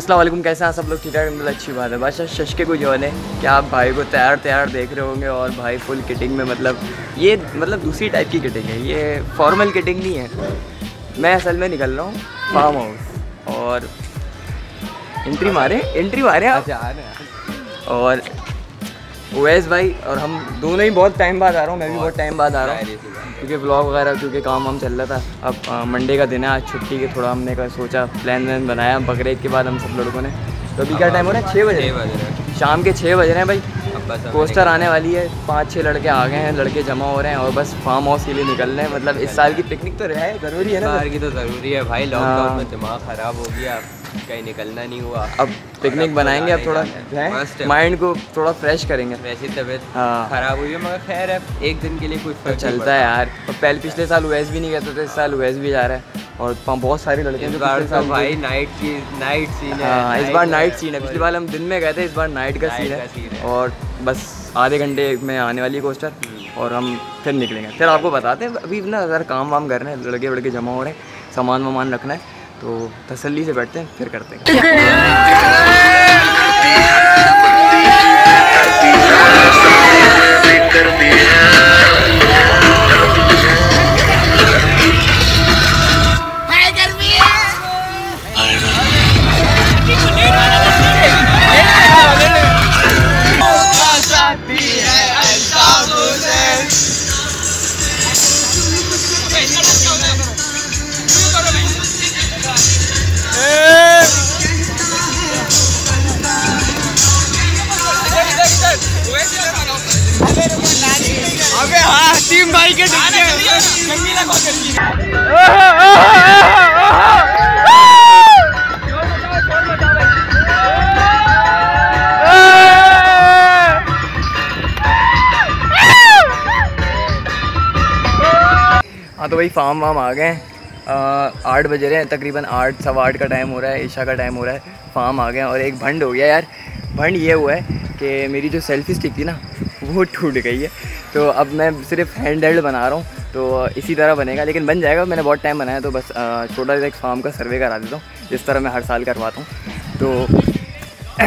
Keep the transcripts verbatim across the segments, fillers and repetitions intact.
अस्सलाम वालेकुम, कैसे हैं सब लोग? ठीक है, मतलब अच्छी बात है। बादशाह शशके को जो है क्या आप भाई को तैयार तैयार देख रहे होंगे और भाई फुल किटिंग में, मतलब ये मतलब दूसरी टाइप की किटिंग है, ये फॉर्मल किटिंग नहीं है। मैं असल में निकल रहा हूँ फार्म हाउस और एंट्री मारे एंट्री मारे आप और ओवैस भाई और हम दोनों ही बहुत टाइम बाद आ रहा हूँ। मैं भी बहुत टाइम बाद आ रहा हूँ क्योंकि व्लॉग वगैरह क्योंकि काम वाम चल रहा था। अब मंडे का दिन है, आज छुट्टी के थोड़ा हमने का सोचा प्लान वैन बनाया बकरीद के बाद हम सब लड़कों ने। तो अभी क्या टाइम हो रहा है? छः बजे, शाम के छः बज रहे हैं भाई। कोस्टर आने वाली है, पाँच छः लड़के आ गए हैं, लड़के जमा हो रहे हैं और बस फार्म हाउस के लिए निकल रहे हैं। मतलब इस साल की पिकनिक तो है, ज़रूरी है ना, बाहर की तो ज़रूरी है भाई। लॉकडाउन में दिमाग ख़राब हो गया, कहीं निकलना नहीं हुआ। अब पिकनिक बनाएंगे, अब थोड़ा माइंड को थोड़ा फ्रेश करेंगे। वैसी तबीयत ख़राब हुई है मगर खैर है, एक दिन के लिए कुछ तो चलता है यार। और पहले पिछले साल ओवैस भी नहीं कहते थे, इस साल ओवैस भी जा रहा है और बहुत सारे लड़के हैं। इस बार तो भाई नाइट की नाइट सीन है। हाँ, इस बार नाइट सीन है। पिछली बार हम दिन में गए थे, इस बार नाइट का सीन है। और बस आधे घंटे में आने वाली कोस्टर और हम फिर निकलेंगे। फिर आपको बताते हैं। अभी ना अगर काम वाम कर रहे हैं, लड़के वड़के जमा हो रहे हैं, सामान वामान रखना है, तो तसल्ली से बैठते हैं फिर करते हैं। अबे हाँ, टीम भाई के हाँ तो भाई फार्म वाम आ गए। आठ बजे रहे हैं तकरीबन, आठ सवा आठ का टाइम हो रहा है, ईशा का टाइम हो रहा है। फार्म आ गए और एक भंड हो गया यार। भंड ये हुआ है कि मेरी जो सेल्फी स्टिक थी ना वो टूट गई है, तो अब मैं सिर्फ हैंड हेल्ड बना रहा हूँ। तो इसी तरह बनेगा, लेकिन बन जाएगा। मैंने बहुत टाइम बनाया, तो बस छोटा सा एक फार्म का सर्वे करा देता हूँ जिस तरह मैं हर साल करवाता हूँ। तो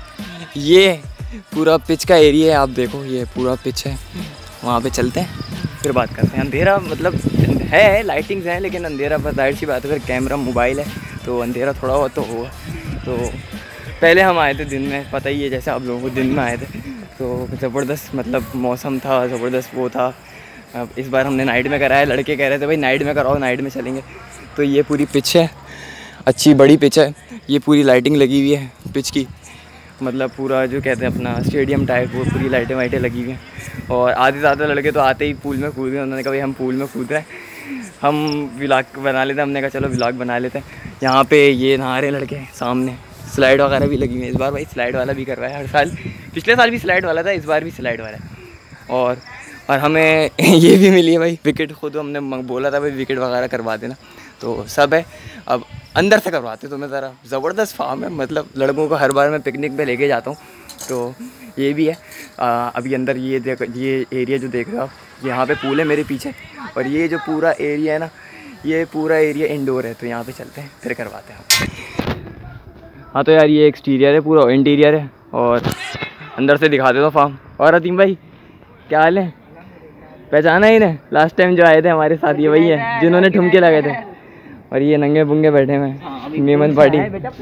ये पूरा पिच का एरिया है, आप देखो ये पूरा पिच है। वहाँ पे चलते हैं फिर बात करते हैं। अंधेरा मतलब है, लाइटिंग्स हैं, लेकिन अंधेरा पर जाहिर सी बात है, फिर कैमरा मोबाइल है तो अंधेरा थोड़ा बहुत तो होगा। तो पहले हम आए थे दिन में, पता ही है जैसे आप लोगों को, दिन में आए थे तो ज़बरदस्त मतलब मौसम था, ज़बरदस्त वो था। अब इस बार हमने नाइट में कराया। लड़के कह रहे थे भाई नाइट में कराओ, नाइट में चलेंगे। तो ये पूरी पिच है, अच्छी बड़ी पिच है। ये पूरी लाइटिंग लगी हुई है पिच की, मतलब पूरा जो कहते हैं अपना स्टेडियम टाइप, वो पूरी लाइटें वाइटें लगी हुई हैं। और आधे ज़्यादा लड़के तो आते ही पूल में कूद गए। उन्होंने कहा भाई हम पूल में कूद रहे हैं, हम व्लॉग बना लेते हैं। हमने कहा चलो व्लॉग बना लेते हैं। यहाँ पे ये नहा रहे लड़के, सामने स्लाइड वगैरह भी लगी हुई है। इस बार भाई स्लाइड वाला भी कर रहा है, हर साल, पिछले साल भी स्लाइड वाला था, इस बार भी स्लाइड वाला है। और और हमें ये भी मिली है भाई विकेट, खुद हमने बोला था भाई विकेट वगैरह करवा देना, तो सब है। अब अंदर से करवाते तो मैं ज़रा, ज़बरदस्त फार्म है, मतलब लड़कों को हर बार मैं पिकनिक पे लेके जाता हूँ। तो ये भी है। आ, अभी अंदर ये देख, ये एरिया जो देख रहे हो आप, यहाँ पे पूल है मेरे पीछे, और ये जो पूरा एरिया है ना, ये पूरा एरिया इंडोर है। तो यहाँ पे चलते हैं फिर करवाते हैं। हाँ तो यार ये एक्सटीरियर है, पूरा इंटीरियर है, और अंदर से दिखा देता हूँ फार्म। और अतीम भाई क्या हाल है? पहचाना ही ना लास्ट टाइम जो आए थे हमारे साथ, ये वही है जिन्होंने ठुमके लगे थे। और ये नंगे बुंगे बैठे हुए हैं, मेमन पार्टी।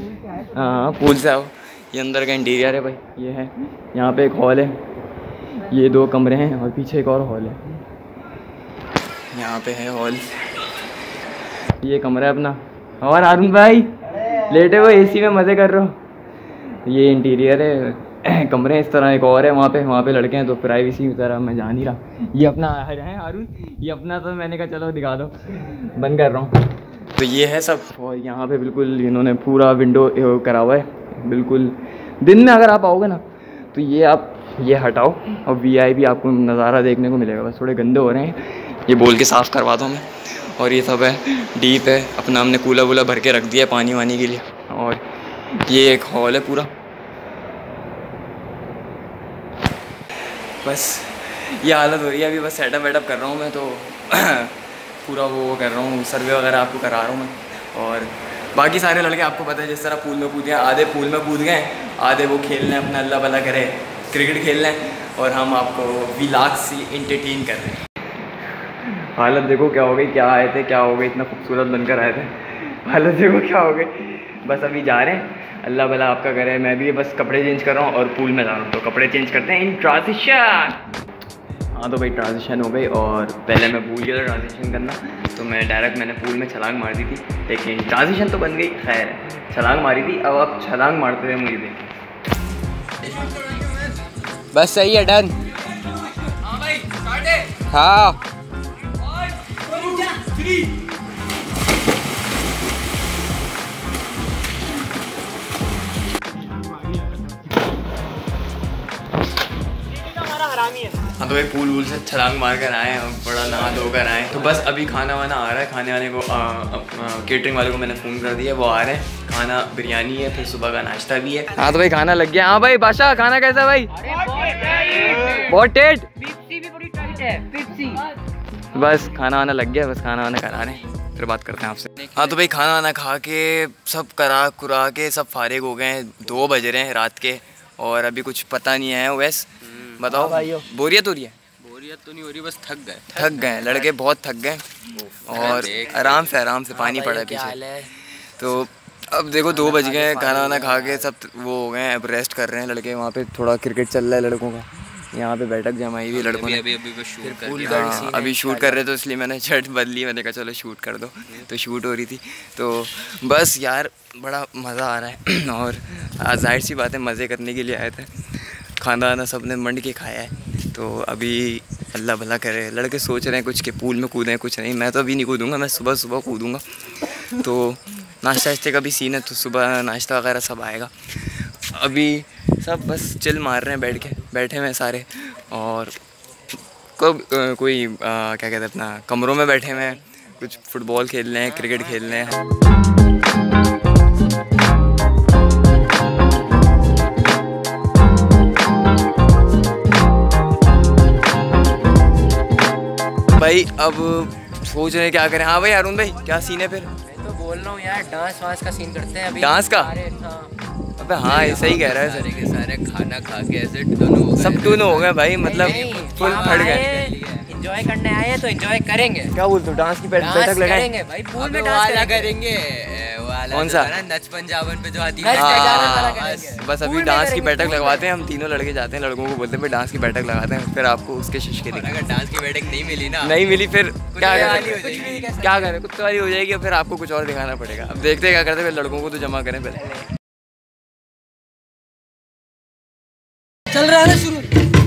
हाँ पूल से आओ। ये अंदर का इंटीरियर है भाई, ये है। यहाँ पे एक हॉल है, ये दो कमरे हैं और पीछे एक और हॉल है। यहाँ पे है हॉल, ये कमरा है अपना। और अरुण भाई लेटे हुए एसी में मज़े कर रहे हो। ये इंटीरियर है, कमरे इस तरह। एक और है वहाँ पे, वहाँ पे लड़के हैं तो प्राइवेसी की तरह मैं जान ही रहा। ये अपना है अरुण, ये अपना, तो मैंने कहा चलो दिखा दो, बंद कर रहा हूँ। तो ये है सब। और यहाँ पे बिल्कुल इन्होंने पूरा विंडो करा हुआ है बिल्कुल। दिन में अगर आप आओगे ना तो ये आप ये हटाओ और वीआईपी आपको नज़ारा देखने को मिलेगा। बस थोड़े गंदे हो रहे हैं, ये बोल के साफ़ करवा दूँ मैं। और ये सब है, डीप है अपना, हमने कूला वूला भर के रख दिया है पानी वानी के लिए। और ये एक हॉल है पूरा। बस ये हालत हो रही है अभी। बस सेटअप वेटअप कर रहा हूँ मैं, तो पूरा वो कर रहा हूँ, सर्वे वगैरह आपको करा रहा हूँ मैं। और बाकी सारे लड़के आपको पता है जिस तरह पूल में कूद गए, आधे पूल में कूद गए, आधे वो खेल रहे हैं अपना अल्लाह भला करे क्रिकेट खेल रहे हैं, और हम आपको विलाग से इंटरटेन कर रहे हैं। हालत देखो क्या हो गई, क्या आए थे क्या हो गए, इतना खूबसूरत बनकर आए थे, हालत देखो क्या हो गई। बस अभी जा रहे हैं, अल्लाह भला आपका करे। मैं भी बस कपड़े चेंज कर रहा हूँ और पूल में जा रहा हूँ, तो कपड़े चेंज करते हैं इन ट्रांजिशन। हाँ तो भाई ट्रांजिशन हो गई, और पहले मैं भूल गया था ट्रांजिशन करना, तो मैं डायरेक्ट मैंने पूल में छलांग मार दी थी, लेकिन ट्रांजिशन तो बन गई। खैर छलांग मारी थी, अब आप छलांग मारते हुए मुझे देखिए। बस सही है, डन। हाँ भाई स्टार्ट है। हाँ हाँ तो भाई पूल वूल से छलांग मार कर आए हैं, बड़ा नहा धोकर आए। तो बस अभी खाना वाना आ रहा है, खाने वाले को केटरिंग वाले को मैंने फ़ोन कर दिया, वो आ रहे हैं। खाना बिरयानी है, फिर सुबह का नाश्ता भी है। हाँ तो भाई खाना लग गया। हाँ भाई बादशाह खाना कैसा भाई? बहुत टेट, बस खाना वाना लग गया, बस खाना वाना करा रहे हैं, फिर बात करते हैं आपसे। हाँ तो भाई खाना वाना खा के सब करा कुरा के सब फारिग हो गए हैं, दो बज रहे हैं रात के, और अभी कुछ पता नहीं है। वैसे बताओ बोरियत हो रही है? बोरियत तो नहीं हो रही, बस थक गए थक गए लड़के बहुत थक गए, और आराम से आराम से पानी पड़ा पीछे। तो अब देखो दो बज गए, खाना वाना खा के सब वो हो गए, अब रेस्ट कर रहे हैं लड़के। वहाँ पे थोड़ा क्रिकेट चल रहा है लड़कों का, यहाँ पे बैठक जमाई हुई लड़कों ने। अभी अभी शूट कर हाँ, अभी शूट कर रहे, तो इसलिए मैंने शर्ट बदली, मैंने कहा चलो शूट कर दो, तो शूट हो रही थी। तो बस यार बड़ा मज़ा आ रहा है, और जाहिर सी बात है मज़े करने के लिए आए थे। खाना वाना सब ने मंड के खाया है, तो अभी अल्लाह भला करे। लड़के सोच रहे हैं कुछ के पूल में कूदें, कुछ नहीं, मैं तो अभी नहीं कूदूँगा, मैं सुबह सुबह कूदूँगा। तो नाश्ता वाश्ते का भी सीन है, तो सुबह नाश्ता वगैरह सब आएगा। अभी सब बस चिल मार रहे हैं, बैठ के बैठे हुए हैं सारे, और को, कोई आ, क्या कहते हैं अपना कमरों में बैठे हुए हैं, कुछ फुटबॉल खेल रहे हैं, क्रिकेट खेल रहे हैं। भाई अब सोच रहे हैं क्या करें। हाँ भाई अरुण भाई क्या सीन है फिर? मैं तो बोल रहा हूँ यार डांस वांस का सीन करते हैं अभी। डांस का? अबे हाँ ये सही कह रहा है, सारे के सारे खाना खा के ऐसे टून हो गए, सब टून हो गए भाई, मतलब फुल फट गए। एंजॉय करने आए हैं तो एंजॉय करेंगे। क्या बोलते हो, डांस की बैठक लगाएंगे भाई, पूल में डांस करेंगे। कौन सा? नच पंजाबन पे जो आती है। बस अभी डांस की बैठक लगवाते हैं, हम तीनों लड़के जाते हैं, लड़कों को बोलते हैं डांस की बैठक लगाते हैं, फिर आपको उसके शिशके दिखाएंगे। अगर डांस की बैठक नहीं मिली ना, नहीं मिली फिर क्या करें, क्या करें, कुत्ते वाली हो जाएगी, फिर आपको कुछ और दिखाना पड़ेगा। अब देखते हैं क्या करते हैं, लड़कों को तो जमा करें पहले। चल रहा है शुरू।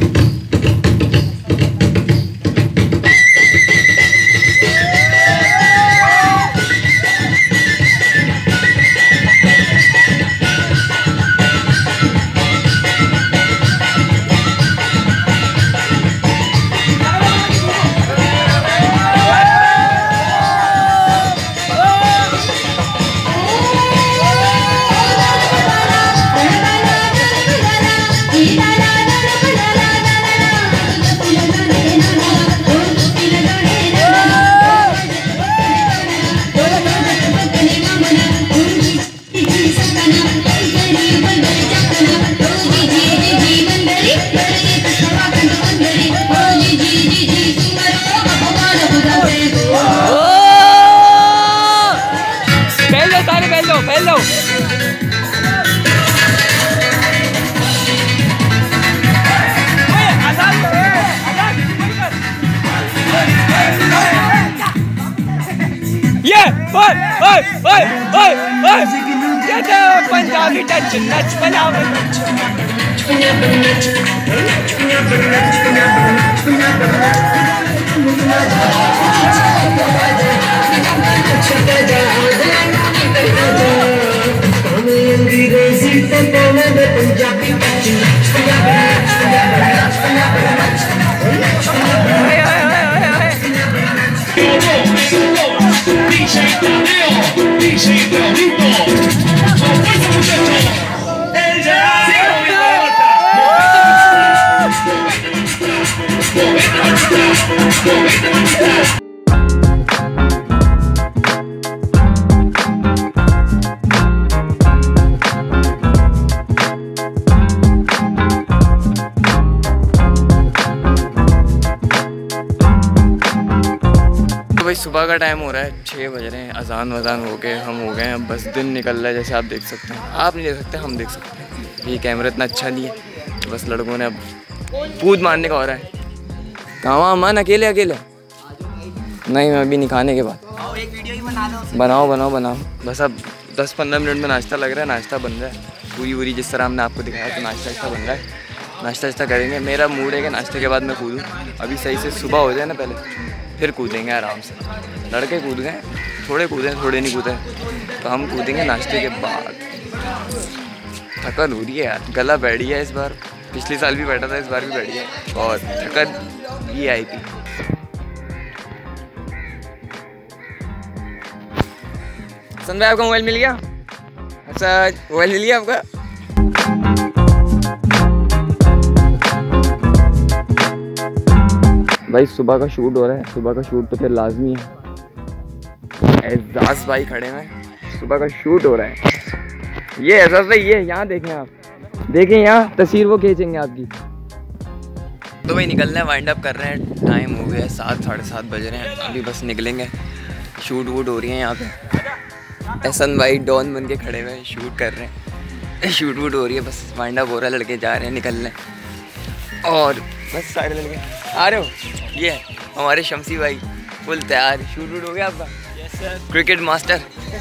पंजाबी टच नच पंजाबी सुबह का टाइम हो रहा है, छः बज रहे हैं, अजान वजान हो गए, हम हो गए हैं, बस दिन निकल रहा है जैसे आप देख सकते हैं। आप नहीं देख सकते, हम देख सकते हैं। ये कैमरा इतना अच्छा नहीं है, तो बस लड़कों ने अब कूद मारने का हो रहा है। कहाँ अमन अकेले अकेले? नहीं, मैं अभी नहीं, खाने के बाद एक वीडियो ही बना लो। बनाओ बनाओ बनाओ। बस अब दस पंद्रह मिनट में नाश्ता लग रहा है, नाश्ता बन रहा है पूरी पूरी जिस तरह हमने आपको दिखाया, तो नाश्ता वाश्ता बन रहा है। नाश्ता वाश्ता करेंगे। मेरा मूड है कि नाश्ते के बाद मैं कूदूँ। अभी सही से सुबह हो जाए ना पहले, फिर कूदेंगे आराम से। लड़के कूद गए, थोड़े कूदे थोड़े नहीं कूदे, तो हम कूदेंगे नाश्ते के बाद। थकन हो रही है यार, गला बैठ गया इस बार। पिछले साल भी बैठा था, इस बार भी बैठ गया और थकन ये आई थी। सन भाई आपका मोबाइल मिल गया? अच्छा, मोबाइल मिल गया आपका? भाई सुबह का शूट हो रहा है, सुबह का शूट तो फिर लाजमी है। एजाज भाई खड़े हैं, सुबह का शूट हो रहा है। ये एजाज भाई, ये यहाँ देखें आप, देखें यहाँ तस्वीर वो खींचेंगे आपकी। तो भाई निकलना है, वाइंड अप कर रहे हैं। टाइम हो गया सात साढ़े सात बज रहे हैं, अभी बस निकलेंगे। शूट वूट हो रही है यहाँ पे। एहसन भाई डॉन बन के खड़े हुए शूट कर रहे हैं, शूट वूट हो रही है, बस वाइंड अप हो रहा है। लड़के जा रहे हैं निकलने, और बस सारे लड़के आ रहे हो। ये हमारे शमसी भाई फुल तैयार। शूट वूट हो गया आपका? Yes sir. Cricket master.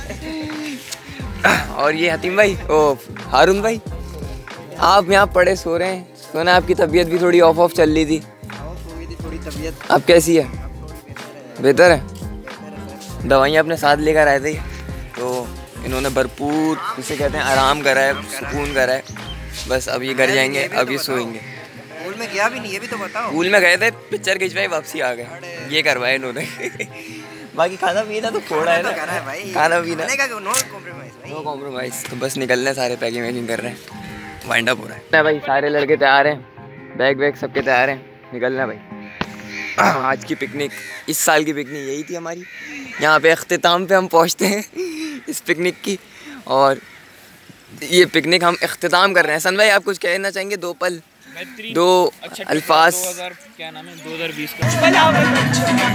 और ये हतीम भाई, ओ हारून भाई, आप यहाँ पड़े सो रहे हैं। सुना आपकी तबीयत भी थोड़ी ऑफ ऑफ चल रही थी, थोड़ी तबीयत। अब कैसी है? बेहतर है? दवाइयाँ अपने साथ लेकर आए थे, तो इन्होंने भरपूर जिसे कहते हैं आराम करा है, सुकून करा है। बस अब ये घर जाएंगे, अब ये सोएंगे। पूल में गया भी नहीं, ये भी तो बताओ। पूल में गए थे, पिक्चर खिंचवाई, वापसी आ गए। ये करवाए इन्होंने। बाकी खाना पीना तो फोड़ा है ना, खाना पीना नो कॉम्प्रोमाइज। तो बस निकलने, सारे पैकिंग वैकिंग कर रहे हैं, वाइंड अप हो रहा है भाई। सारे लड़के तैयार हैं, बैग वैग सबके तैयार हैं, निकलना भाई। आज की पिकनिक, इस साल की पिकनिक यही थी हमारी। यहाँ पे अख्तिताम पे हम पहुँचते हैं इस पिकनिक की, और ये पिकनिक हम अख्तिताम कर रहे हैं। सन भाई आप कुछ कहना चाहेंगे? दो पल, दो अल्फाज। क्या नाम है? दो हज़ार बीस का